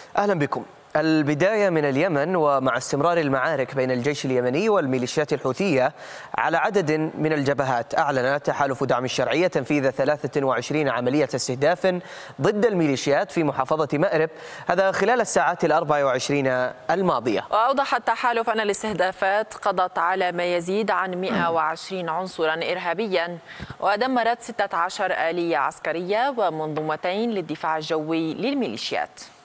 أهلا بكم. البداية من اليمن، ومع استمرار المعارك بين الجيش اليمني والميليشيات الحوثية على عدد من الجبهات، أعلن تحالف دعم الشرعية تنفيذ 23 عملية استهداف ضد الميليشيات في محافظة مأرب، هذا خلال الساعات 24 الماضية. وأوضح التحالف أن الاستهدافات قضت على ما يزيد عن 120 عنصرا إرهابيا، ودمرت 16 آلية عسكرية ومنظومتين للدفاع الجوي للميليشيات.